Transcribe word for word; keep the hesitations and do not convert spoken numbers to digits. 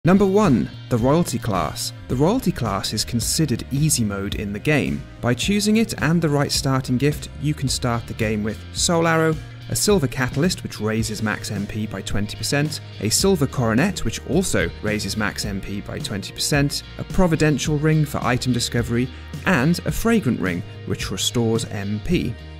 Number one. The Royalty class. The Royalty class is considered easy mode in the game. By choosing it and the right starting gift, you can start the game with Soul Arrow, a Silver Catalyst which raises max M P by twenty percent, a Silver Coronet which also raises max M P by twenty percent, a Providential Ring for item discovery, and a Fragrant Ring which restores M P.